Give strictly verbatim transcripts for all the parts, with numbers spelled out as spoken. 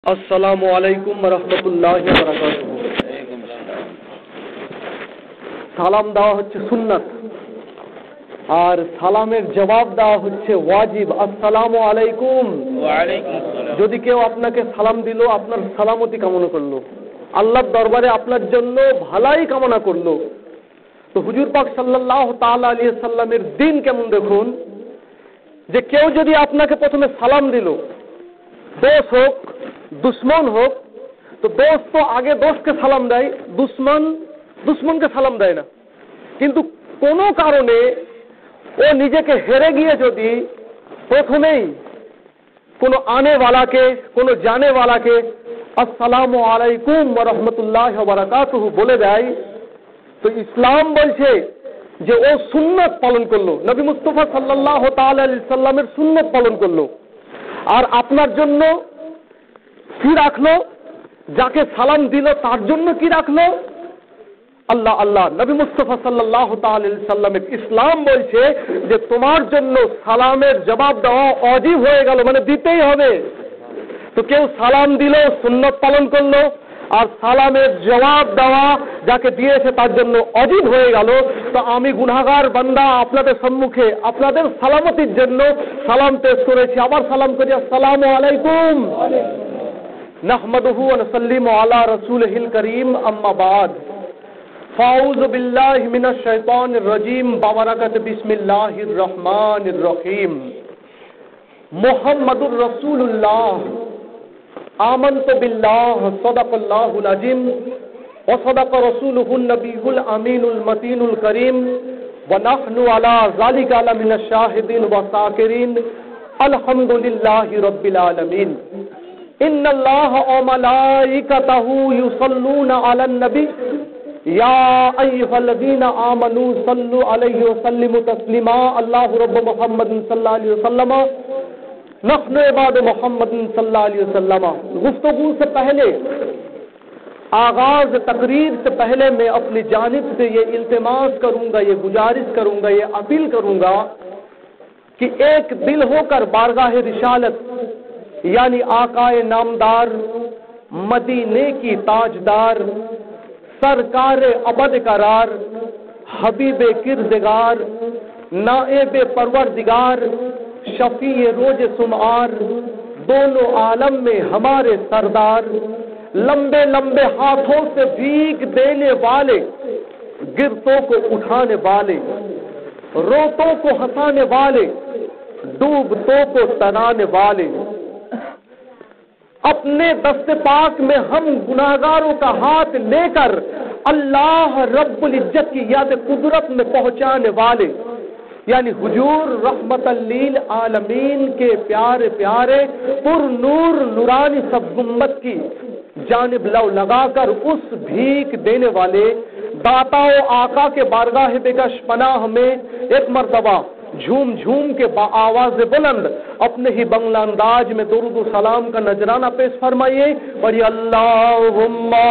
আসসালামু আলাইকুম রহমতুল্লাহি ওয়া বারাকাতুহু। সালাম দেওয়া হচ্ছে সুন্নাত আর সালামের জবাব দেওয়া হচ্ছে ওয়াজিব। আসসালামু আলাইকুম। ওয়া আলাইকুম আসসালাম। যদি কেউ আপনাকে সালাম দিল, আপনার সালামতি কামনা করলো, আল্লাহর দরবারে আপনার জন্য ভালাই কামনা করলো, তো হুজুর পাক সাল্লাল্লাহু তাআলা আলাইহি সাল্লামের দিন কেমন দেখুন, যে কেউ যদি আপনাকে প্রথমে সালাম দিল, দোষ হোক দুশ্মন হোক, তো দোষ তো আগে দোষকে সালাম দেয়, দুশ্মন দুশ্মনকে সালাম দেয় না। কিন্তু কোনো কারণে ও নিজেকে হেরে গিয়ে যদি প্রথমেই কোনো আনেওয়ালাকে, কোনো জানেওয়ালাকে আসসালামু আলাইকুম ওয়া রাহমাতুল্লাহি ওয়া বারাকাতুহু বলে দেয়, তো ইসলাম বলছে যে ও সুন্নত পালন করলো, নবী মুস্তাফা সাল্লাল্লাহু তাআলা আলাইহি সাল্লামের সুন্নত পালন করলো। আর আপনার জন্য কি রাখলো? যাকে সালাম দিল তার জন্য কি রাখলো? আল্লাহ আল্লাহ। নবী মুস্তাফা সাল্লাল্লাহু তাআলা আলাইহি সাল্লামের ইসলাম বলছে যে তোমার জন্য সালামের জবাব দেওয়া ওয়াজিব হয়ে গেল, মানে দিতেই হবে। তো কেউ সালাম দিল, সুন্নত পালন করলো, আর সালামের জবাব দেওয়া যাকে দিয়েছে তার জন্য ওয়াজিব হয়ে গেল। তো আমি গুনাহগার বান্দা আপনাদের সম্মুখে আপনাদের সালামতির জন্য সালাম পেশ করেছি। আবার সালাম করি, আসসালামু আলাইকুম। নাহমাদুহু ওয়া নুসাল্লিমু আলা রাসূলিহিল কারীম, আম্মা বাদ। ফাউযু বিল্লাহি মিনাশ শাইতানির রাজীম, বারাকাতু বিসমিল্লাহির রহমানির রহিম। মুহাম্মাদুর রাসূলুল্লাহ, আমানতু বিল্লাহ, সাদাকাল্লাহুল আযীম, ওয়া সাদাকা রাসূলুহুন নবিয়্যুল আমিনুল মতিনুল করিম, ওয়া নাহনু আলা যালিকা লামিনাশ শাহিদিন ওয়া শাকিরিন, আলহামদুলিল্লাহি রাব্বিল আলামিন। ইন্নাল্লাহা ওয়া মালাইকাতাহু ইউসাল্লুনা আলান নবী ইয়া আইয়ুহাল্লাযীনা আমানু সাল্লু আলাইহি ওয়া সাল্লিমু তাসলিমা। আল্লাহু রাব্বু মুহাম্মাদিন সাল্লাল্লাহু আলাইহি ওয়াসাল্লাম, नहनु इबाद मोहम्मद सल्लल्लाहु अलैहि वसल्लम। गुफ्तगू से पहले, आगाज तकरीर से पहले मैं अपनी जानिब से ये इल्तिमास करूंगा, ये गुजारिश करूंगा, ये अपील करूंगा कि एक दिल होकर बारगाह रिसालत यानी आकाए नामदार, मदीने की ताजदार, सरकार अबद करार, हबीब किरदगार, नाएब परवरदिगार, शफी रोज सुमार, दोनों आलम में हमारे सरदार, लंबे लंबे हाथों से भीख देने वाले, गिरतों को उठाने वाले, रोतों को हंसाने वाले, डूबतों को तराने वाले, अपने दस्ते पाक में हम गुनाहगारों का हाथ लेकर अल्लाह रब्बुल इज्जत की याद कुदरत में पहुंचाने वाले, यानी हुजूर रहमतल लिल आलमीन के प्यारे प्यारे पुर नूर नूरानी सब गुम्बद की जानिब लव लगाकर उस भीख देने वाले दाताओ आका के बारगाह बेकश पनाह में एक मर्तबा झूम झूम के आवाज बुलंद अपने ही बंगला अंदाज में दुरूद व सलाम का नजराना पेश फरमाइए। और अल्लाहुम्मा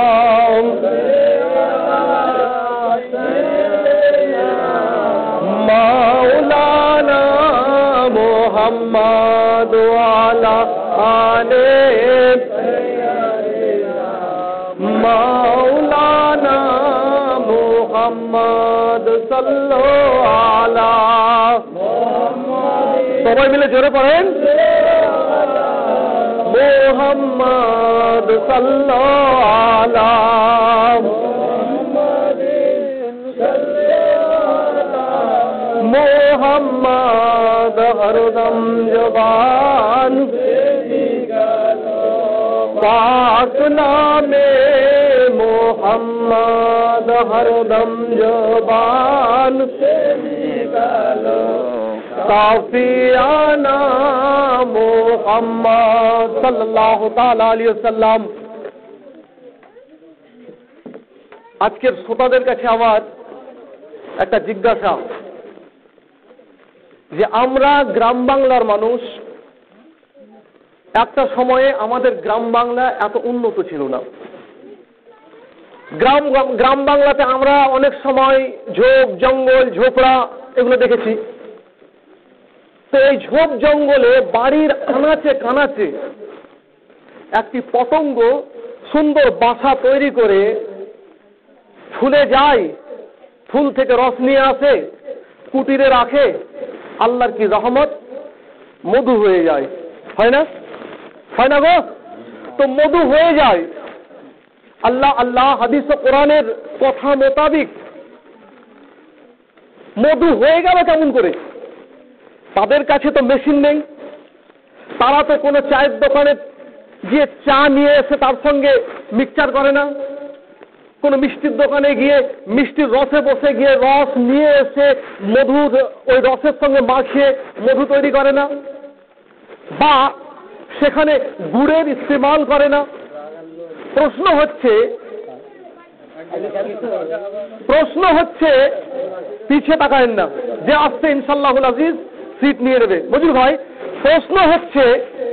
मौलाना मुहम्मद वाला आले मौलाना मुहम्मद सल्लल्लाहु आला সবাই মিলে জোরে পড়েন, মুহাম্মদ সাল্লাল্লাহু আলা मोहम्मद हरदम जबान पाक नामे मोहम्मद हरदम जबान काफियाना मोहम्मद सल्लल्लाहु ताआला अलैहि वसल्लम। আজকের শ্রোতাদের কাছে আমার একটা জিজ্ঞাসা, যে আমরা গ্রাম বাংলার মানুষ, একটা সময়ে আমাদের গ্রাম বাংলা এত উন্নত ছিল না। গ্রাম গ্রাম বাংলাতে আমরা অনেক সময় ঝোপ জঙ্গল ঝোপড়া এগুলো দেখেছি। তো এই ঝোপ জঙ্গলে বাড়ির আনাচে কানাচে একটি পতঙ্গ সুন্দর বাসা তৈরি করে ফুলে যায়, ফুল থেকে রস নিয়ে আসে, কুটিরে রাখে, আল্লাহর কি রহমত, মধু হয়ে যায়, হয় না? হয় না গো? তো মধু হয়ে যায়। আল্লাহ আল্লাহ হাদিস ও কোরআনের কথা মোতাবিক মধু হয়ে গেল কেমন করে? তাদের কাছে তো মেশিন নেই, তারা তো কোনো চায়ের দোকানে গিয়ে চা নিয়ে এসে তার সঙ্গে মিক্সচার করে না, কোনো মিষ্টির দোকানে গিয়ে মিষ্টির রসে বসে গিয়ে রস নিয়ে এসে মধুর ওই রসের সঙ্গে মাখিয়ে মধু তৈরি করে না, বা সেখানে গুড়ের ইস্তেমাল করে না। প্রশ্ন হচ্ছে প্রশ্ন হচ্ছে পিছিয়ে তাকায়েন না, যে আসছে ইনশাআল্লাহুল আজিজ সিট নিয়ে নেবে, বুঝলি ভাই? প্রশ্ন হচ্ছে,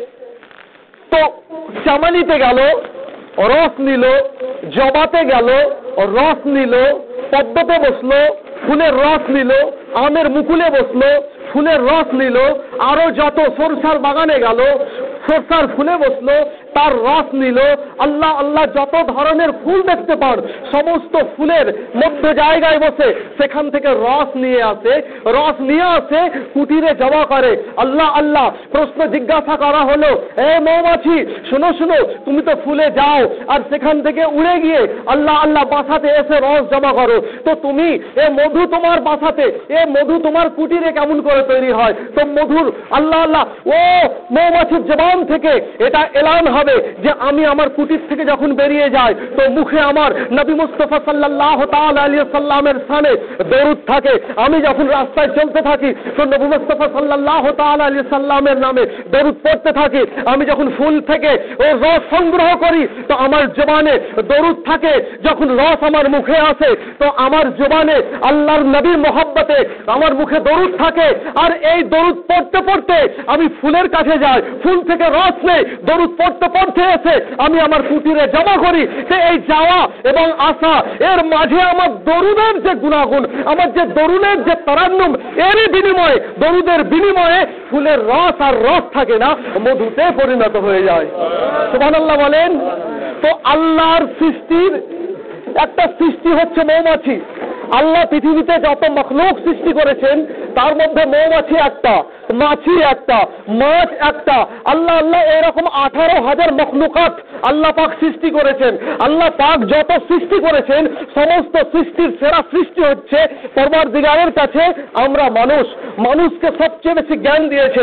তো চামালিতে গেল রস নিল, জবাতে গেল রস নিল, পদ্মতে বসলো ফুলের রস নিল, আমের মুকুলে বসলো ফুলের রস নিল, আরো যত সরষার বাগানে গেল সরষার ফুলে বসলো তার রস নিল। আল্লাহ আল্লাহ যত ধরনের ফুল দেখতে পান সমস্ত ফুলের মধ্য জায়গায় বসে সেখান থেকে রস নিয়ে আসে, রস নিয়ে আসে কুটিরে জমা করে। আল্লাহ আল্লাহ প্রশ্ন জিজ্ঞাসা করা হলো, এ মৌমাছি শোনো শোনো, তুমি তো ফুলে যাও আর সেখান থেকে উড়ে গিয়ে আল্লাহ আল্লাহ বাসাতে এসে রস জমা করো, তো তুমি এ মধু তোমার বাসাতে, এ মধু তোমার কুটিরে কেমন করে তৈরি হয়? তো মধুর আল্লাহ আল্লাহ ও মৌমাছির জবান থেকে এটা এলান হবে যে আমি আমার কুটির থেকে যখন বেরিয়ে যাই তো মুখে আমার নবী মুস্তাফা সাল্লাল্লাহু তাআলা আলাইহি সাল্লামের শানে দরুদ থাকে। আমি যখন রাস্তায় চলতে থাকি তো নবী মুস্তাফা সাল্লাল্লাহু তাআলা আলাইহি সাল্লামের নামে দরুদ পড়তে থাকি। আমি যখন ফুল থেকে ও রস সংগ্রহ করি তো আমার জবানে দরুদ থাকে। যখন রস আমার মুখে আসে তো আমার জবানে আল্লাহর নবীর মহব্বতে আমার মুখে দরুদ থাকে। আর এই দরুদ পড়তে পড়তে আমি ফুলের কাছে যাই, ফুল থেকে রস নেই, দরুদ পড়তে পড়তে এসে আমি আমার কুটিরে জমা করি। যে এই যাওয়া এবং আসা এর মাঝে আমার দরুদের যে গুণাগুণ, আমার যে দরুদের যে তারান্নুম, এরই বিনিময়ে দরুদের বিনিময়ে ফুলের রস আর রস থাকে না, মধুতে পরিণত হয়ে যায়। সুবহানাল্লাহ বলেন। তো আল্লাহর সৃষ্টির একটা সৃষ্টি হচ্ছে মৌমাছি। আল্লাহ পৃথিবীতে যত মখলুক সৃষ্টি করেছেন তার মধ্যে মৌমাছি একটা, মাছি একটা, মাছ একটা। আল্লাহ আল্লাহ এরকম আঠারো হাজার মখলুকাত আল্লাহ পাক সৃষ্টি করেছেন। আল্লাহ পাক যত সৃষ্টি করেছেন সমস্ত সৃষ্টির সেরা সৃষ্টি হচ্ছে পরওয়ারদিগারের কাছে আমরা মানুষ। মানুষকে সবচেয়ে বেশি জ্ঞান দিয়েছেন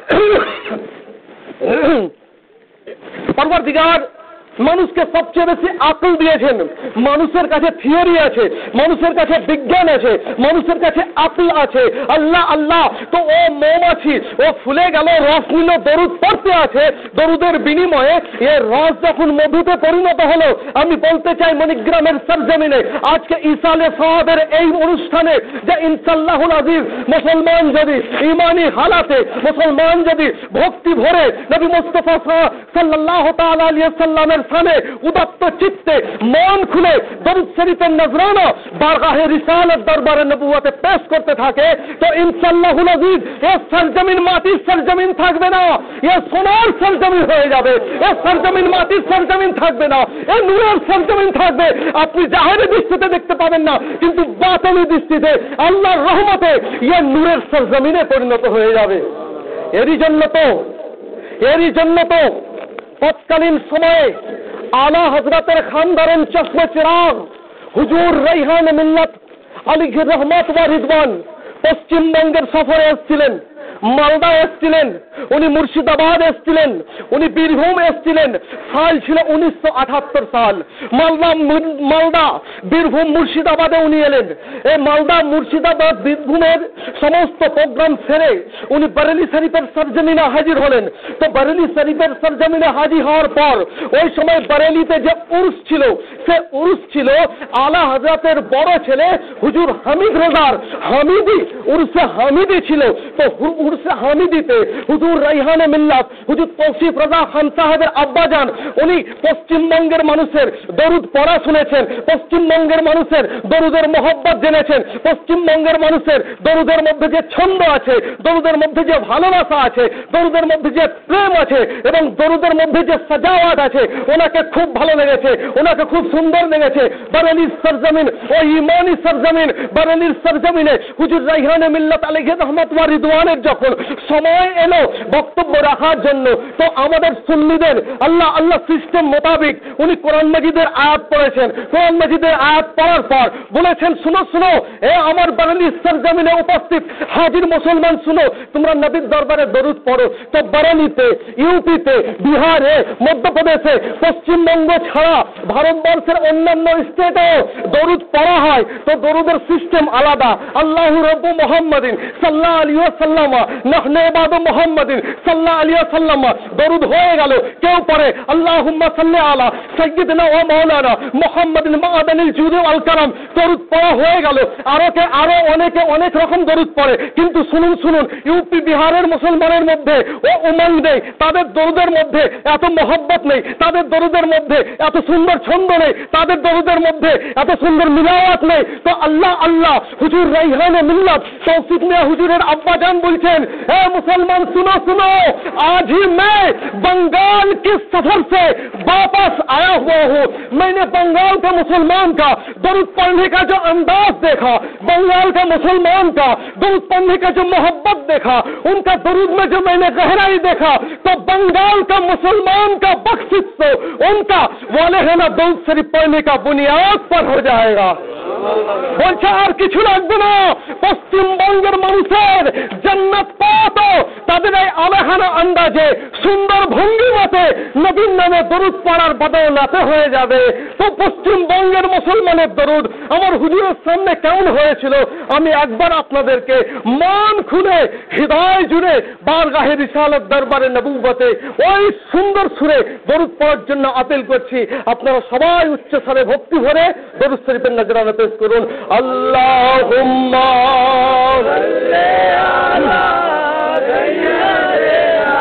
পরওয়ারদিগার, মানুষকে সবচেয়ে বেশি আকল দিয়েছেন। মানুষের কাছে থিওরি আছে, মানুষের কাছে বিজ্ঞান আছে, মানুষের কাছে আকল আছে। আল্লাহ আল্লাহ তো ও মৌমাছি ও ফুলে গেল, রস নিল, দরুদ পড়তে আছে। দরুদের বিনিময়ে এর রস যখন মধুতে পরিণত হলো, আমি বলতে চাই মণিগ্রামের সরজমিনে আজকে ইসালে সাহাবের এই অনুষ্ঠানে যে ইনশাআল্লাহুল আজিজ মুসলমান যদি ইমানি হালাতে, মুসলমান যদি ভক্তি ভরে নবী মুস্তাফা সাল্লাল্লাহু তাআলা আলাইহি সাল্লামের সামনে উদাত্ত চিত্তে মন খুলে দরুদ শরীফের নজরানা বারগাহে রিসালাত দরবারে নবুয়তে পেশ করতে থাকে তো ইনশাআল্লাহুল আজিজ এ সরজমিন মাটির সরজমিন থাকবে না, এ সোনার সরজমিন হয়ে যাবে। এ সরজমিন মাটির সরজমিন থাকবে না, এ নূরের সরজমিন থাকবে। আপনি জাহেরি দৃষ্টিতে দেখতে পাবেন না, কিন্তু বাতিনি দৃষ্টিতে আল্লাহর রহমতে এ নূরের সরজমিনে পরিণত হয়ে যাবে। এরই জন্য তো এরই জন্য তো তৎকালীন সময়ে আলা হযরতের খানদারের চশমে চিরাগ হুজুর রাইহান মিল্লাত আলাইহির রহমত ওয়া রিদওয়ান পশ্চিমবঙ্গের সফরে এসেছিলেন, মালদা এসেছিলেন, উনি মুর্শিদাবাদ এসেছিলেন, উনি বীরভূম এসেছিলেন। সাল ছিল উনিশশো আটাত্তর সাল। মালদা মালদা বীরভূম মুর্শিদাবাদে উনি এলেন। এই মালদা মুর্শিদাবাদ বীরভূমের সমস্ত প্রোগ্রাম সেরে উনি বরেলি শরীফের সরজমিনে হাজির হলেন। তো বরেলি শরীফের সরজমিনে হাজির হওয়ার পর ওই সময় বরেলিতে যে উরুস ছিল সে উরুস ছিল আলা হযরতের বড় ছেলে হুজুর হামিদ রেজার হামিদি, উরুসে হামিদি ছিল। তো উর্স হামিদিতে হুজুর রাইহানে মিল্লাত হুজুর তৌসিফ রাজা খান সাহেবের আব্বাজান উনি পশ্চিমবঙ্গের মানুষের দরুদ পড়া শুনেছেন, পশ্চিমবঙ্গের মানুষের দরুদের মহব্বত জেনেছেন, পশ্চিমবঙ্গের মানুষের দরুদের মধ্যে যে ছন্দ আছে, দরুদের মধ্যে যে ভালোবাসা আছে, দরুদের মধ্যে যে প্রেম আছে এবং দরুদের মধ্যে যে সাজাওয়াত আছে, ওনাকে খুব ভালো লেগেছে, ওনাকে খুব সুন্দর লেগেছে। বারেলির সরজমিন ও ইমানি সরজমিন, বারেলির সরজমিনে হুজুর রাইহানে মিল্লাত আলাইহি রহমত ওয়া রিদওয়ানের যখন সময় এলো বক্তব্য রাখার জন্য, তো আমাদের সুন্নিদের আল্লাহ আল্লাহ সিস্টেম মোতাবেক উনি কোরআন মাজিদের আয়াত পড়েছেন। কোরআন মাজিদের আয়াত পড়ার পর বলেছেন, শুনো শুনো এ আমার বারেলির সরজমিনে উপস্থিত হাজির মুসলমান, শুনো তোমরা নবীর দরবারে দরুদ পড়ো। তো বারেলিতে, ইউপিতে, বিহারে, মধ্যপ্রদেশে, পশ্চিমবঙ্গ ছাড়া ভারতবর্ষের অন্যান্য স্টেটেও দরুদ পড়া হয়। তো দরুদের সিস্টেম আলাদা। আল্লাহু রব্বু মুহাম্মাদিন সাল্লাল্লাহু আলাইহি ওয়াসাল্লাম নাহনু ইবাদু মুহাম্মাদিন সাল্লাল্লাহু আলাইহি ওয়াসাল্লাম, দরুদ হয়ে গেল। কেউ পড়ে আল্লাহুম্মা সাল্লি আলা সাইয়্যিদিনা ওয়া মাওলানা মুহাম্মাদিন মাআদানিল জুদি ওয়াল কারাম, দরুদ পড়া হয়ে গেল। আরো কে আরো অনেকে অনেক রকম দরুদ পড়ে, কিন্তু শুনুন শুনুন ইউপি বিহারের মুসলমানের মধ্যে ও উমঙ্গ নেই, তাদের দরুদের মধ্যে এত মহব্বত নেই, তাদের দরুদের মধ্যে এত সুন্দর ছন্দ নেই, তাদের দরুদের মধ্যে এত সুন্দর মিলাওয়াত নেই। তো আল্লাহ আল্লাহ হুজুর রাইহানে মিল্লাত তৌফিক মিয়া হুজুরের আব্বাজান বলছেন, এ মুসলমান सुनो सुनो, आज ही मैं बंगाल के सफर से वापस आया हुआ हूँ। मैंने बंगाल के मुसलमान का दरूद पढ़ने का जो अंदाज देखा, बंगाल का मुसलमान का दरूद पढ़ने का जो मोहब्बत देखा, उनका दरूद में जो मैंने गहराई देखा, तो बंगाल का मुसलमान का बख्शिश तो उनका वाले है ना दरूद शरीफ पढ़ने का बुनियाद पर हो जाएगा। বলছে আর কিছু লাগবে না, পশ্চিমবঙ্গের মানুষের জান্নাত পাওয়া তো তাদের এই আলেহানা আন্দাজে সুন্দর ভঙ্গিমাতে নবীর নামে দরুদ পড়ার বদৌলতে হয়ে যাবে। তো পশ্চিমবঙ্গের মুসলমানের দরুদ আমার হুজুরের সামনে কেমন হয়েছিল আমি একবার আপনাদেরকে মান খুলে হৃদয় জুড়ে বারগাহে রিসালাত দরবারে নবুবতে ওই সুন্দর সুরে দরুদ পড়ার জন্য আপিল করছি। আপনারা সবাই উচ্চ স্বরে ভক্তি ভরে দরুদ শরীফের নজরানা পেশ করুন। আল্লাহুম্মা সাল্লি আলা সাইয়্যিদিনা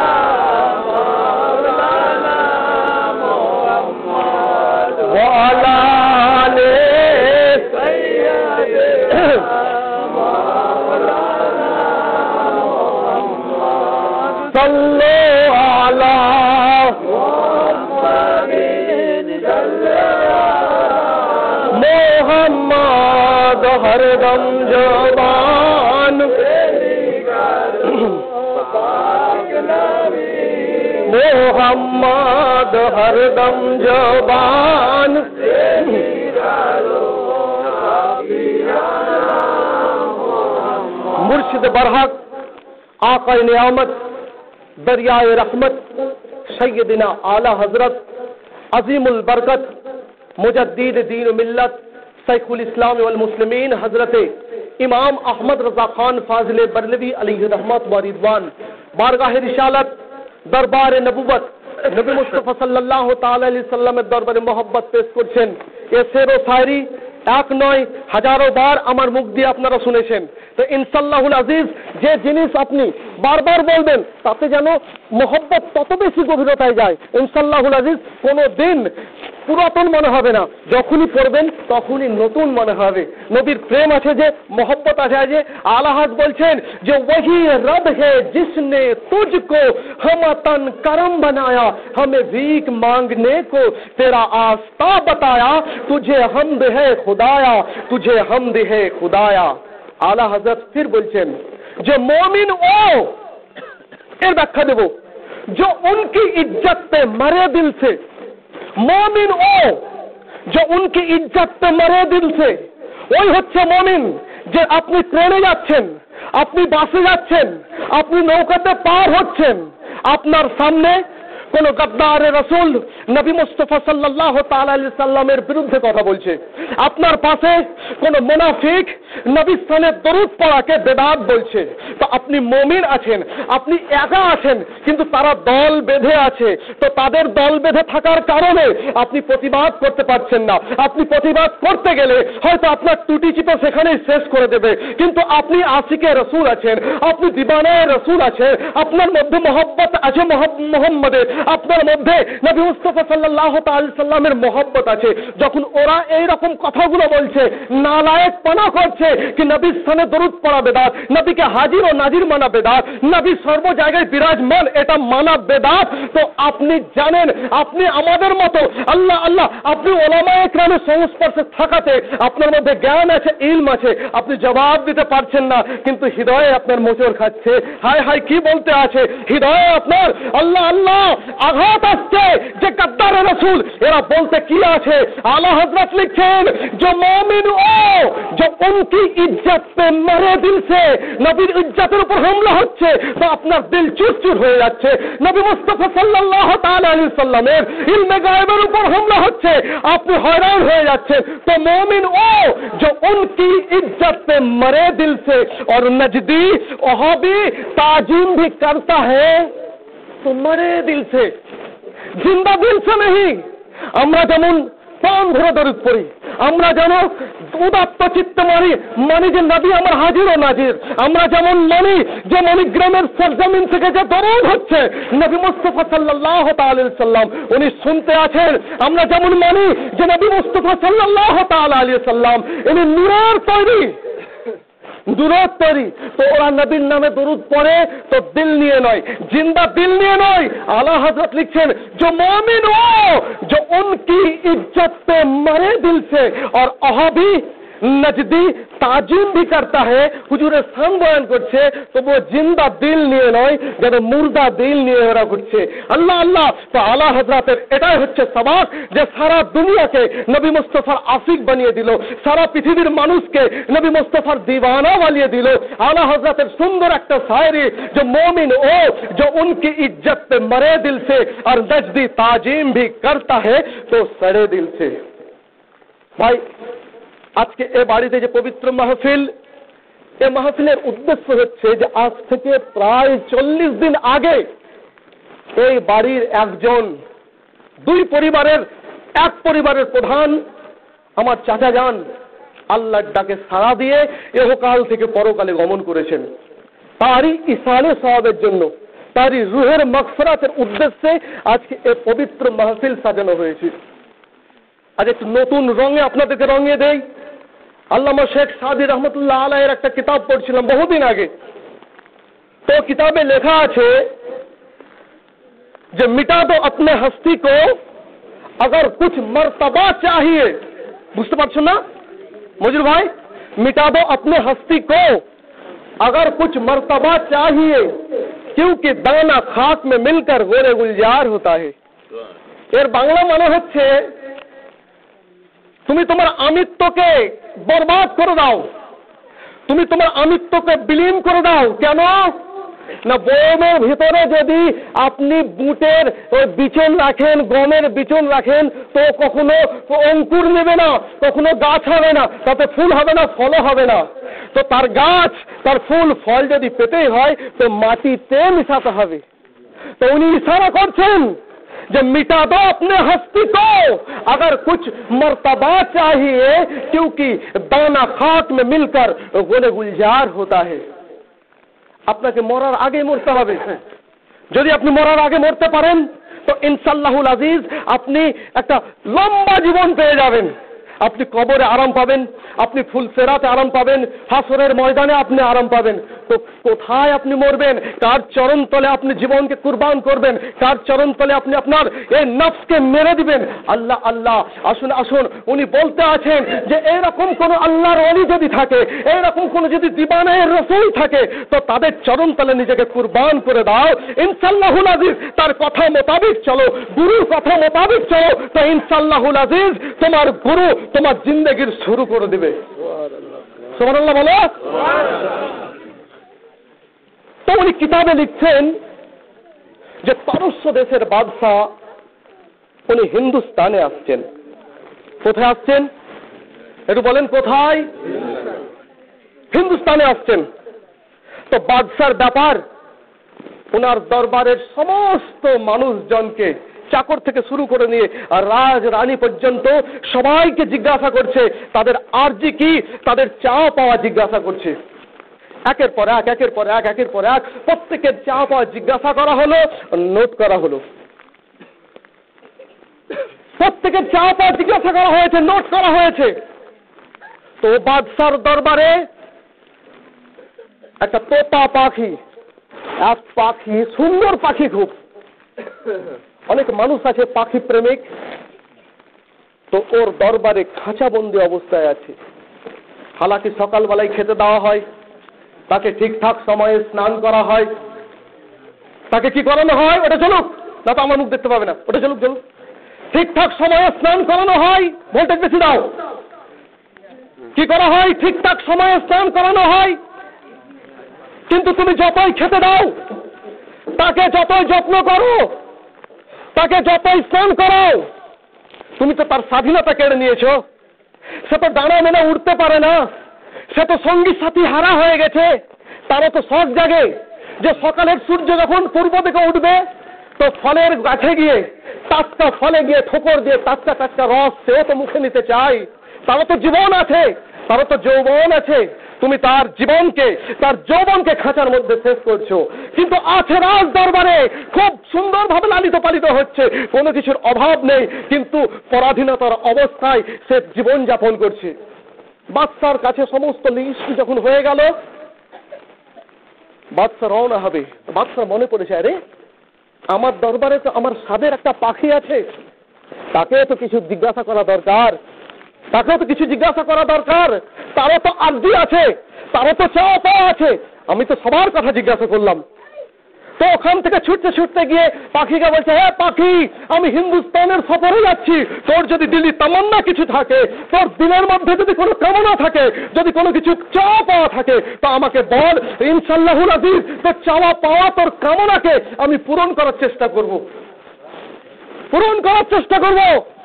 মাওলানা মুহাম্মদ ওয়া আলা আলি সাইয়্যিদিনা মাওলানা মুহাম্মদ সাল্লি আলা मोहम्मद हरदम जबान, मोहम्मद हरदम जबान, मुर्शिद बरहक आक़ाए नियामत दरियाए रहमत सैयदिना आला हजरत अजीमुल बरकत मुजद्दीद दीन मिल्लत शैखुल इस्लाम वल मुस्लिमीन हजरत इमाम अहमद रजा खान फाजिल बरलवी अलैहि रहमत व रिदवान बारगाह रिसालत दरबार नबुवत नबी मुस्तफा सल्लल्लाहु ताला अलैहि वसल्लमेर दरबारे मोहब्बत पेश करছেন। এ শের ও শায়রি এক নয় হাজারো বার আমার মুখ দিয়ে আপনারা শুনেছেন। তো ইনশাআল্লাহুল আজিজ যে জিনিস আপনি বারবার বলবেন তাতে যেন মোহব্বত তত বেশি গভীরতায় যায়। ইনশাআল্লাহুল আজিজ কোনো দিন পুরাতন মনে হবে না, যখনই পড়বেন তখনই নতুন মনে হবে। নবীর প্রেম আছে যে, মোহব্বত আছে যে। আলাহাজ বলছেন যে वही रब है जिसने तुझको हमतन करम बनाया, हमें भीख मांगने को तेरा आस्था बताया, तुझे हमद है खुदाया, तुझे हमद है खुदाया। आला हजरत फिर বলছেন যে मोमिन ओ এর ব্যাখ্যা দেব, जो उनकी इज्जत पे मरे दिल से, मोमिन ओ जो उनकी इज्जत पे मरे दिल से, ওই হচ্ছে মোমিন। যে আপনি ট্রেনে যাচ্ছেন, আপনি বাসে যাচ্ছেন, আপনি নৌকাতে পার হচ্ছেন, আপনার সামনে কোন গদ্দারে রাসূল নবী মুস্তাফা সাল্লাল্লাহু তাআলা আলাইহি সাল্লামের বিরুদ্ধে কথা বলছে, আপনার পাশে কোন মুনাফিক নবীর স্থানে দরুদ পড়াকে বেদাত বলছে, তো আপনি মুমিন আছেন, আপনি একা আছেন, কিন্তু তারা দল বেঁধে আছে, তো তাদের দল বেঁধে থাকার কারণে আপনি প্রতিবাদ করতে পারছেন না। আপনি প্রতিবাদ করতে গেলে হয়তো আপনার টুটি চিপে সেখানেই শেষ করে দেবে, কিন্তু আপনি আশিকে রাসূল আছেন, আপনি দিবানায়ে রাসূল আছেন, আপনার মধ্যে মহব্বত আছে মুহাম্মদের, আপনার মধ্যে নবী মুস্তাফা সাল্লাল্লাহু তাআলা আলাইহি সাল্লামের মহব্বত আছে। যখন ওরা এই রকম কথাগুলো বলছে, নালায়েক পানা করছে কি নবীর স্থানে দরুদ পড়া বেদাত, নবীকে হাজির ও নাজির মানা বেদাত, নবী সর্ব জায়গায় বিরাজমান এটা মানা বেদাত, তো আপনি জানেন আপনি আমাদের মতো আল্লাহ আল্লাহ আপনি ওলামায়ে কেরামের সংস্পর্শে থাকাতে আপনার মধ্যে জ্ঞান আছে, ইলম আছে, আপনি জবাব দিতে পারছেন না, কিন্তু হৃদয়ে আপনার মোচড় খাচ্ছে, হায় হায় কি বলতে আছে, হৃদয়ে আপনার আল্লাহ আল্লাহ আঘাত আসছে যে গদ্দারে রাসূল এরা বলতে কি আছে। আলা হযরত লিখছেন जो मोमिन हो जो उनकी इज्जत पे मरे दिल से, নবীর ইজ্জতের উপর হামলা হচ্ছে তো আপনার দিল চুরচুর হয়ে যাচ্ছে। নবী মুস্তাফা সাল্লাল্লাহু তাআলা আলাইহি সাল্লামের ইলমে গায়বের উপর হামলা হচ্ছে, আপনি হয়রান হয়ে যাচ্ছেন। তো मोमिन हो जो उनकी इज्जत पे मरे दिल से और नजदी वहाबी ताजीम भी करता है तो मरे दिल से, जिंदा दिल से नहीं। আমরা যেমন প্রাণ ধরে দরুদ পড়ি, আমরা যেন উদাত্ত চিত্তে মানি মানি যে নবী আমার হাজির ও নাজির, আমরা যেমন মানি যে মণিগ্রামের সরজমিন থেকে যে দরুদ হচ্ছে নবী মুস্তাফা সাল্লাল্লাহু তাআলা আলাইহি সাল্লাম উনি শুনতে আছেন, আমরা যেমন মানি যে নবী মুস্তাফা সাল্লাল্লাহু তাআলা আলাইহি সাল্লাম উনি নূরের তৈরি দুরুদ তৈরি, তো ওরা নবীর নামে দরুদ পড়ে তো দিল নিয়ে নয়, জিন্দা দিল নিয়ে নয়। আলা হযরত লিখছেন जो मोमिन हो जो उनकी इज्जत पे मरे दिल से और वहाबी नजदी ताजीम भी करता है, হুজুরের সান বয়ান করছে তো ও জিন্দা দিল নিয়ে নয়, যেন মুর্দা দিল নিয়ে ওরা করছে। আল্লাহ আল্লাহ, তো আলা হযরতের এটাই হচ্ছে সবাক যে সারা দুনিয়াকে নবী মুস্তাফার আশিক বানিয়ে দিল, সারা পৃথিবীর মানুষকে নবী মুস্তাফার দিওয়ানা বানিয়ে দিল। আলা হযরতের সুন্দর একটা শায়রি जो मोमिन हो जो उनकी इज्जत पे मरे दिल से और नजदी ताजीम भी करता है तो सड़े दिल से। ভাই আজকে এ বাড়িতে যে পবিত্র মাহফিল, এ মাহফিলের উদ্দেশ্য হচ্ছে যে আজ থেকে প্রায় চল্লিশ দিন আগে এই বাড়ির একজন দুই পরিবারের এক পরিবারের প্রধান আমার চাচা যান আল্লাহর ডাকে সাড়া দিয়ে ইহকাল থেকে পরকালে গমন করেছেন। তারই ইসালে সওয়াবের জন্য, তারই রুহের মাগফিরাতের উদ্দেশ্যে আজকে এই পবিত্র মাহফিল সাজানো হয়েছে। আজ একটু নতুন রঙে আপনাদেরকে রঙিয়ে দেই। আল্লামা শেখ সাদি রহমতুল্লাহ আলাইহির একটা কিতাব পড়ছিলাম বহুদিন আগে, তো কিতাবে লেখা আছে যে মিটা দো अपने हस्ती को अगर कुछ मर्तबा चाहिए, বুঝতে পারছো না মজির ভাই, मिटा दो अपने हस्ती को अगर कुछ मर्तबा चाहिए क्योंकि दाना खाक में मिलकर गोरे गुलजार होता है। এর বাংলা মানে হচ্ছে তুমি তোমার আমিত্বকে বরবাদ করে দাও, তুমি তোমার আমিত্বকে বিলীন করে দাও। কেন না বয়মের ভিতরে যদি আপনি বুটের ওই বিচন রাখেন, গমের বিচন রাখেন, তো কখনো অঙ্কুর নেবে না, কখনো গাছ হবে না, তাতে ফুল হবে না, ফলও হবে না। তো তার গাছ তার ফুল ফল যদি পেতেই হয় তো মাটিতে মিশাতে হবে। তো উনি ইশারা করছেন যে मिटा दो अपने हस्ती को अगर कुछ मर्तबा चाहिए क्योंकि दाना खाक में मिलकर गोले गुलजार होता है। আপনাকে মরার আগে মরতে হবে। যদি আপনি মরার আগে মরতে পারেন তো ইনশাআল্লাহুল আজিজ আপনি একটা লম্বা জীবন পেয়ে যাবেন। আপনি কবরে আরাম পাবেন, আপনি ফুলসেরাতে আরাম পাবেন, হাসরের ময়দানে আপনি আরাম পাবেন। তো কোথায় আপনি মরবেন, কার চরণ তলে আপনি জীবনকে কুরবান করবেন, কার চরণ তলে আপনি আপনার এই নফসকে মেরে দিবেন। আল্লাহ আল্লাহ, আসুন আসুন, উনি বলতে আছেন যে এরকম কোন আল্লাহর ওলি যদি থাকে, এরকম কোন যদি দিবানায়ে রাসূল থাকে তো তাদের চরণ তলে নিজেকে কুরবান করে দাও। ইনশাআল্লাহুল আজিজ তার কথা মোতাবেক চলো, গুরুর কথা মোতাবেক চলো, তো ইনশাআল্লাহুল আজিজ তোমার গুরু তোমার জিন্দেগির শুরু করে দিবে। সুবহানাল্লাহ বলো। তো উনি কিতাবে লিখছেন যে পারস্য দেশের বাদশাহ উনি হিন্দুস্তানে আসছেন। কোথায় আসছেন একটু বলেন? কোথায়? হিন্দুস্তানে আসছেন। তো বাদশার ব্যাপার, ওনার দরবারের সমস্ত মানুষজনকে, চাকর থেকে শুরু করে নিয়ে আর রাজ রানী পর্যন্ত সবাইকে জিজ্ঞাসা করছে তাদের আরজি কি, তাদের চাওয়া পাওয়া জিজ্ঞাসা করছে। একের পর এক একের পর এক একের পর এক প্রত্যেকের চাওয়া পাওয়া জিজ্ঞাসা করা হলো, নোট করা হলো। প্রত্যেকের চাওয়া পাওয়া জিজ্ঞাসা করা হয়েছে, নোট করা হয়েছে। তো বাদশার দরবারে একটা তোতা পাখি, এক পাখি, সুন্দর পাখি, খুব অনেক মানুষ আছে পাখি প্রেমিক, তো ওর দরবারে খাঁচাবন্দি অবস্থায় আছে। হালাকি সকালবেলায় খেতে দেওয়া হয়, তাকে ঠিকঠাক সময়ে স্নান করা হয়, তাকে কি করানো হয়? ওটা চলুক, না তো আমার মুখ দেখতে পাবে না, ওটা চলুক চলুক। ঠিকঠাক সময়ে স্নান করানো হয়, ভোল্টেজ বেশি দাও। কি করা হয়? ঠিকঠাক সময়ে স্নান করানো হয়। কিন্তু তুমি যতই খেতে দাও, তাকে যতই যত্ন করো, তাকে যতই স্নান করো, তুমি তো তার স্বাধীনতা কেড়ে নিয়েছো। সে তো ডানা মেলে উঠতে পারে না, সে তো সঙ্গী সাথী হারা হয়ে গেছে। তারও তো শখ জাগে যে সকালের সূর্য যখন পূর্ব দিকে উঠবে, তো ফলের গাছে গিয়ে, টাটকা ফলে গিয়ে ঠোকর দিয়ে টাটকা টাটকা রস সেও তো মুখে নিতে চায়। তারও তো জীবন আছে, তারও তো যৌবন আছে। তুমি তার জীবনকে, তার যৌবনকে খাঁচার মধ্যে শেষ করছো। কিন্তু আছে রাজ দরবারে, খুব সুন্দরভাবে লালিত পালিত হচ্ছে, কোনো কিছুর অভাব নেই, কিন্তু পরাধীনতার অবস্থায় সে জীবন যাপন করছে। বাদশার কাছে সমস্ত লিস্ট যখন হয়ে গেল, বাদশা রওনা হবে। বাদশার মনে পড়েছে, আরে আমার দরবারে তো আমার স্বাদের একটা পাখি আছে, তাকে তো কিছু জিজ্ঞাসা করা দরকার, তাকেও তো কিছু জিজ্ঞাসা করা দরকার। তারও তো আরজি আছে, তারও তো চাওয়া পাওয়া আছে। আমি তো সবার কথা জিজ্ঞাসা করলাম। তো ওখান থেকে ছুটতে ছুটতে গিয়ে পাখিকে বলছে, হ্যাঁ পাখি, আমি হিন্দুস্তানের সফরে যাচ্ছি, তোর যদি দিলি তামান্না কিছু থাকে, তোর দিনের মধ্যে যদি কোনো কামনা থাকে, যদি কোনো কিছু চাওয়া পাওয়া থাকে, তো আমাকে বল, ইনশাআল্লাহুল আজিজ তোর চাওয়া পাওয়া, তোর কামনাকে আমি পূরণ করার চেষ্টা করব, পূরণ করার চেষ্টা করব।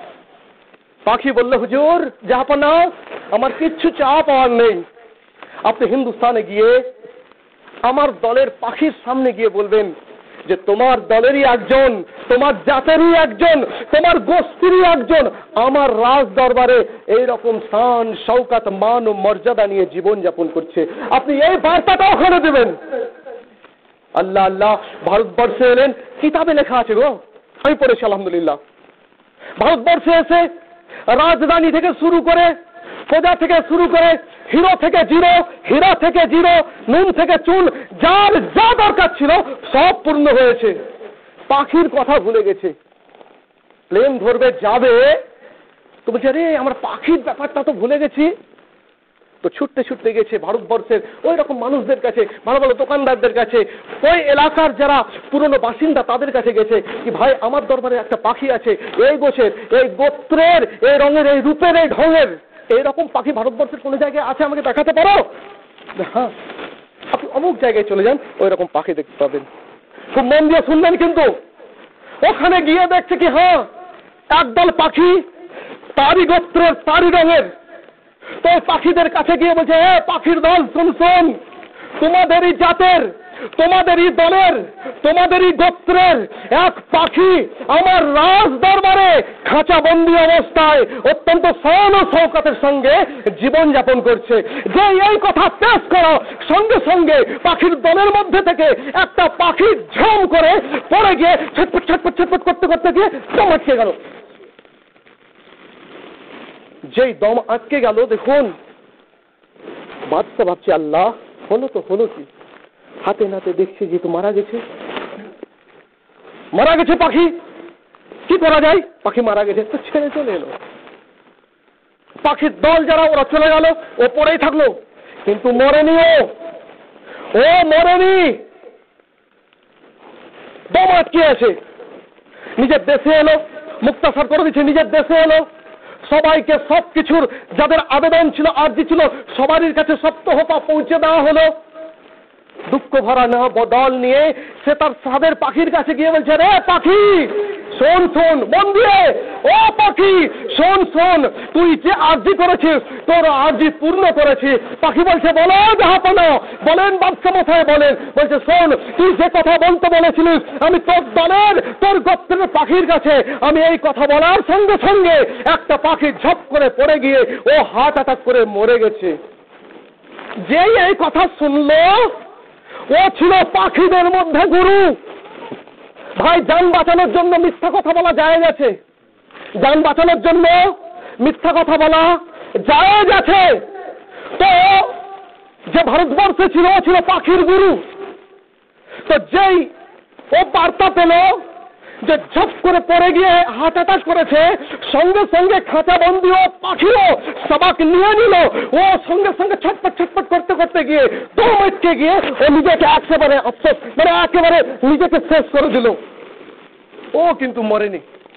পাখি বলল, হুজুর জাহাপনা, আমার কিচ্ছু চাওয়া পাওয়ার নেই। আপনি হিন্দুস্তানে গিয়ে আমার দলের পাখির সামনে গিয়ে বলবেন যে তোমার দলেরই একজন, তোমার জাতেরই একজন, তোমার গোষ্ঠীরই একজন আমার রাজ দরবারে এইরকম শান শৌকত মান ও মর্যাদা নিয়ে জীবন যাপন করছে। আপনি এই বার্তাটা ওখানে দেবেন। আল্লাহ আল্লাহ, ভারতবর্ষে এলেন, কিতাবে লেখা আছে গো, আমি পড়েছি আলহামদুলিল্লাহ। ভারতবর্ষে এসে রাজধানী থেকে শুরু করে, প্রজা থেকে শুরু করে, হিরো থেকে জিরো, হীরা থেকে জিরো, নুন থেকে চুন, যার যা দরকার ছিল সব পূর্ণ হয়েছে। পাখির কথা ভুলে গেছে। প্লেন ধরবে, যাবে, তো বলছে আরে আমার পাখির ব্যাপারটা তো ভুলে গেছি। তো ছুটতে ছুটতে গেছে ভারতবর্ষের ওই রকম মানুষদের কাছে, ভালো ভালো দোকানদারদের কাছে, ওই এলাকার যারা পুরনো বাসিন্দা তাদের কাছে গেছে, কি ভাই আমার দরবারে একটা পাখি আছে, এই গোছের, এই গোত্রের, এই রঙের, এই রূপের, এই ঢঙের, এইরকম পাখি ভারতবর্ষের কোনো জায়গায় আছে, আমাকে দেখাতে পারো? হ্যাঁ, আপনি অমুক জায়গায় চলে যান, ওই রকম পাখি দেখতে পাবেন। খুব মন দিয়ে শুনলেন, কিন্তু ওখানে গিয়ে দেখছে কি, হ্যাঁ একদল পাখি, তারই গোত্রের, তারই রঙের। তো পাখিদের কাছে গিয়ে বলছে, হ্যাঁ পাখির দল, শুন শুন, তোমাদেরই জাতের, তোমাদেরই দলের, তোমাদেরই গোত্রের এক পাখি আমার রাজ দরবারে খাঁচাবন্দি অবস্থায় অত্যন্ত শান ও শৌকতের সঙ্গে জীবন যাপন করছে। যে এই কথা পেশ করো, সঙ্গে সঙ্গে পাখির দলের মধ্যে থেকে একটা পাখি ঝম করে পড়ে গিয়ে ছটপট ছটপট ছটপট করতে করতে গিয়ে দম আটকে গেল। যেই দম আটকে গেল, দেখুন বাদশা ভাবছে, আল্লাহ হলো তো হলো কি, হাতে নাতে দেখছি যে তো মারা গেছে, মারা গেছে পাখি, কি করা যায়? পাখি মারা গেছে, তো ছেড়ে চলে এলো। পাখির দল যারা, ওরা চলে গেল, ও পড়েই থাকলো, কিন্তু মরেনি, ও ও মরেনি, দম আটকে আছে। নিজের দেশে এলো, মুক্তাসার করে দিচ্ছে, নিজের দেশে এলো, সবাইকে সব কিছুর যাদের আবেদন ছিল, আরজি ছিল, সবারই কাছে সত্য হতা পৌঁছে দেওয়া হলো। দুঃখ ভরা না বদল নিয়ে সে তার ছাদের পাখির কাছে গিয়ে বলছে, রে পাখি শোন শোন মন দিয়ে, ও পাখি শোন শোন, তুই যে আরজি করেছিস তোর আরজি পূর্ণ করেছি। পাখি বলছে, বলো জাহাপনা, বলেন বাদশা মশাই বলেন। বলছে, শোন তুই যে কথা বলতে বলেছিলিস আমি তোর দলের তোর গোত্রের পাখির কাছে আমি এই কথা বলার সঙ্গে সঙ্গে একটা পাখি ঝপ করে পড়ে গিয়ে ও হার্ট অ্যাটাক করে মরে গেছে। যেই এই কথা শুনলো ও ছিল পাখিদের মধ্যে গুরু। ভাই যান বাঁচানোর জন্য মিথ্যা কথা বলা জায়েজ আছে, যান বাঁচানোর জন্য মিথ্যা কথা বলা জায়েজ আছে। তো যে ভারতবর্ষে ছিল ও ছিল পাখির গুরু। তো যেই ও বার্তা পেল যে ঝপ করে পড়ে গিয়ে হার্ট অ্যাটাক করেছে, সঙ্গে সঙ্গে খাঁচা বন্দি ও পাখিও সবাক নিয়ে নিল। ও সঙ্গে সঙ্গে ছটপট ছটপট করতে করতে গিয়ে দম আটকে গিয়ে ও নিজেকে একেবারে আফসোস মানে একেবারে নিজেকে শেষ করে দিল। ও কিন্তু মরেনি।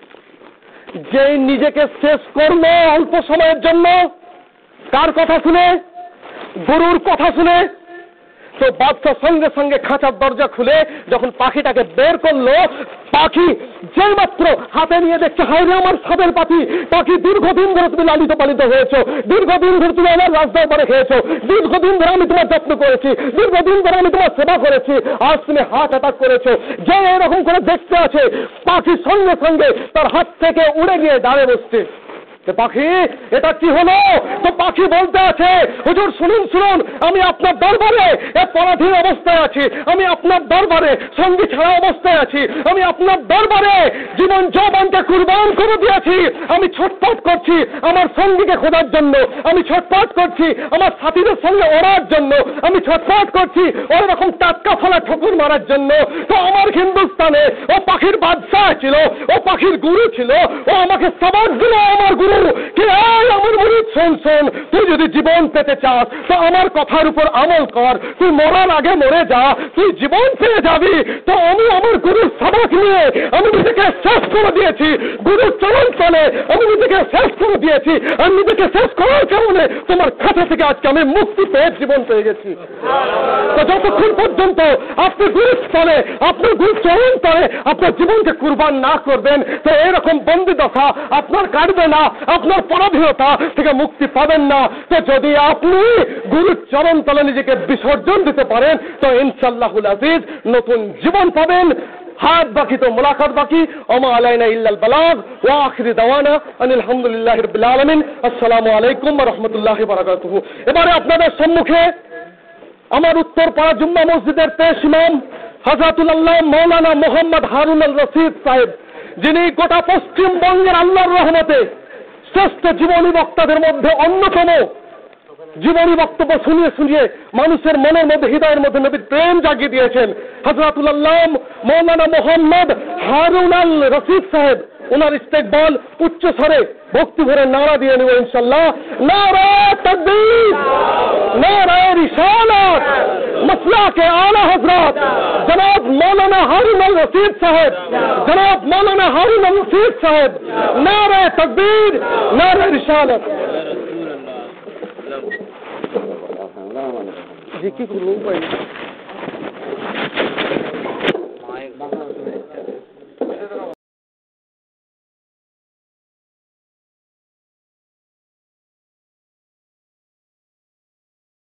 যে নিজেকে শেষ করলো অল্প সময়ের জন্য, কার কথা শুনে? গুরুর কথা শুনে। তো বাদশা সঙ্গে সঙ্গে খাঁচার দরজা খুলে যখন পাখিটাকে বের করলো, পাখি যেই মাত্র হাতে নিয়ে দেখছে, হায় রে আমার ছাদের পাখি, পাখি দীর্ঘদিন ধরে তুমি লালিত পালিত হয়েছো, দীর্ঘদিন ধরে তুমি আমার রাজদরবারে খেয়েছো, দীর্ঘদিন ধরে আমি তোমার যত্ন করেছি, দীর্ঘদিন ধরে আমি তোমার সেবা করেছি, আজ তুমি হার্ট অ্যাটাক করেছো। যে এরকম করে দেখতে আছে, পাখি সঙ্গে সঙ্গে তার হাত থেকে উড়ে গিয়ে দাঁড়িয়ে বসছে। পাখি এটা কি হলো? তো পাখি বলতে আছে, হুজুর শুনুন শুনুন, আমি আপনার দরবারে এক পরাধীন অবস্থায় আছি, আমি আপনার দরবারে সঙ্গী ছাড়া অবস্থায় আছি, আমি আপনার দরবারে জীবন যৌবনকে কুরবান করে দিয়েছি, আমি ছটফট করছি আমার সঙ্গীকে খোঁজার জন্য, আমি ছটফট করছি আমার সাথীদের সঙ্গে ওড়ার জন্য, আমি ছটফট করছি ওই রকম টাটকা ফলা ঠকুর মারার জন্য। তো আমার হিন্দুস্তানে ও পাখির বাদশাহ ছিল, ও পাখির গুরু ছিল, ও আমাকে সবক দিল আমার গুরু কে আমার মুরিদ, শোন শোন, তুই যদি জীবন পেতে চাস তো আমার কথার উপর আমল কর, তুই মরার আগে মরে যা, তুই জীবন পেয়ে যাবি। তো আমি আমার গুরুর সবক নিয়ে আমি নিজেকে শেষ করে দিয়েছি, গুরুর চরণ তলে আমি নিজেকে শেষ করে দিয়েছি, আর নিজেকে শেষ করার কারণে তোমার খাতা থেকে আজকে আমি মুক্তি পেয়ে জীবন পেয়ে গেছি। তো যতক্ষণ পর্যন্ত আপনি গুরুর স্থলে আপনার গুরুর চরণ তলে আপনার জীবনকে কুরবান না করবেন, তো এরকম বন্দি দশা আপনার কাটবে না, আপনার পরাধীনতা থেকে মুক্তি পাবেন না। তো যদি আপনি গুরুর চরণ তলে নিজেকে বিসর্জন দিতে পারেন তো ইনশাআল্লাহুল আজিজ নতুন জীবন পাবেন। হাত বাকি তো মোলাকাত বাকি। ওমা আলাইনা ইল্লাল বালাগ ওয়া আখিরি দাওয়ানা আনিল হামদুলিল্লাহি রাব্বিল আলামিন। আসসালামু আলাইকুম ওয়া রাহমাতুল্লাহি ওয়া বারাকাতুহু। এবারে আপনাদের সম্মুখে আমার উত্তরপাড়া জুম্মা মসজিদের পেশ ইমাম হযরতুল আল্লাহ মাওলানা মোহাম্মদ হারুন আল রশিদ সাহেব, যিনি গোটা পশ্চিমবঙ্গের আল্লাহর রহমতে শ্রেষ্ঠ জীবনী বক্তাদের মধ্যে অন্যতম, জীবনী বক্তব্য শুনিয়ে শুনিয়ে মানুষের মনের মধ্যে হৃদয়ের মধ্যে নবীর প্রেম জাগিয়ে দিয়েছেন। হযরতুল আল্লাহ মাওলানা মোহাম্মদ হারুন আল রশিদ সাহেব, ওনার ইস্তেকবাল উচ্চ স্বরে ভক্তি ভরে নারা দিয়ে নেব ইনশাআল্লাহ। নারা তাকবীর, নারা রিসালাত, মাসলাকে আলা হযরত জনাব মাওলানা হারুন আল রশিদ সাহেব, জনাব মাওলানা হারুন আল রশিদ সাহেব, নারা তাকবীর, নারা রিসালাত। জি কি করবো?